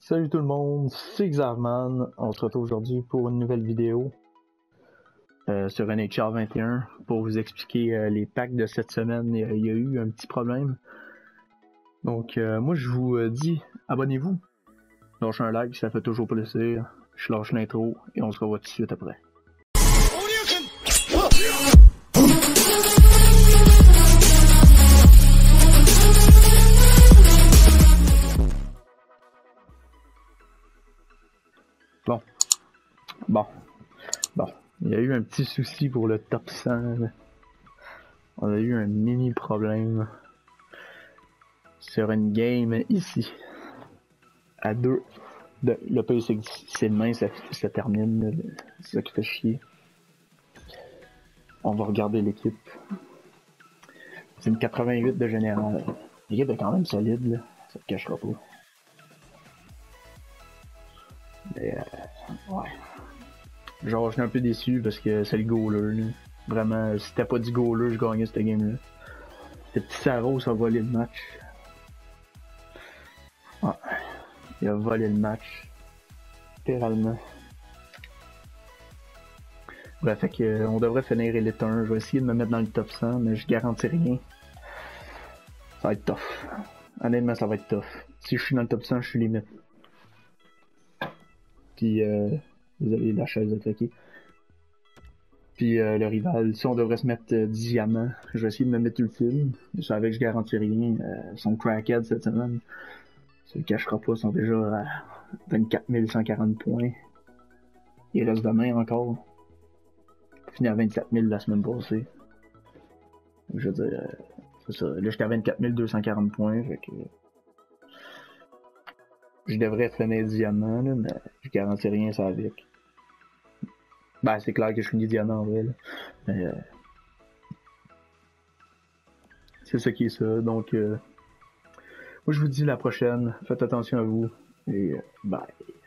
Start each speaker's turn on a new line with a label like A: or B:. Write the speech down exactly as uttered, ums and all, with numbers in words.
A: Salut tout le monde, c'est Xavman. On se retrouve aujourd'hui pour une nouvelle vidéo euh, sur N H L vingt et un pour vous expliquer euh, les packs de cette semaine. Il y, a, il y a eu un petit problème. Donc euh, moi je vous euh, dis, abonnez-vous, lâchez un like, ça fait toujours plaisir. Je lâche l'intro et on se revoit tout de suite après. Bon, bon, bon, il y a eu un petit souci pour le top cent. On a eu un mini problème sur une game ici. À deux. De, le pays c'est c'est demain, ça, ça termine. C'est ça qui fait chier. On va regarder l'équipe. C'est une quatre-vingt-huit de général. L'équipe est quand même solide, là. Ça te cachera pas. Mais, euh, ouais. Genre, je suis un peu déçu parce que c'est le goaler, là. Vraiment, si t'as pas dit goaler, je gagnais cette game-là. Le petit Saros a volé le match. Ouais. Il a volé le match. Littéralement. Ouais, fait que, euh, on devrait finir Elite un. Je vais essayer de me mettre dans le top cent, mais je garantis rien. Ça va être tough. Honnêtement, ça va être tough. Si je suis dans le top cent, je suis limite. Puis, euh, désolé, la chaise a craqué. Puis, euh, le rival, si on devrait se mettre euh, diamant, je vais essayer de me mettre ultime. Je savais que je garantis rien. Euh, son crackhead cette semaine, ça le cachera pas, ils sont déjà à vingt-quatre mille cent quarante points. Il reste demain encore. Fini à vingt-sept mille la semaine passée. Je veux dire, euh, c'est ça. Là, j'étais à vingt-quatre mille deux cent quarante points, fait que... Je devrais finir diamant, là, mais je garantis rien ça avec. Ben, c'est clair que je finis diamant en vrai, là. Mais, euh... c'est ça qui est ça, donc... Euh... Moi, je vous dis la prochaine. Faites attention à vous, et euh, bye.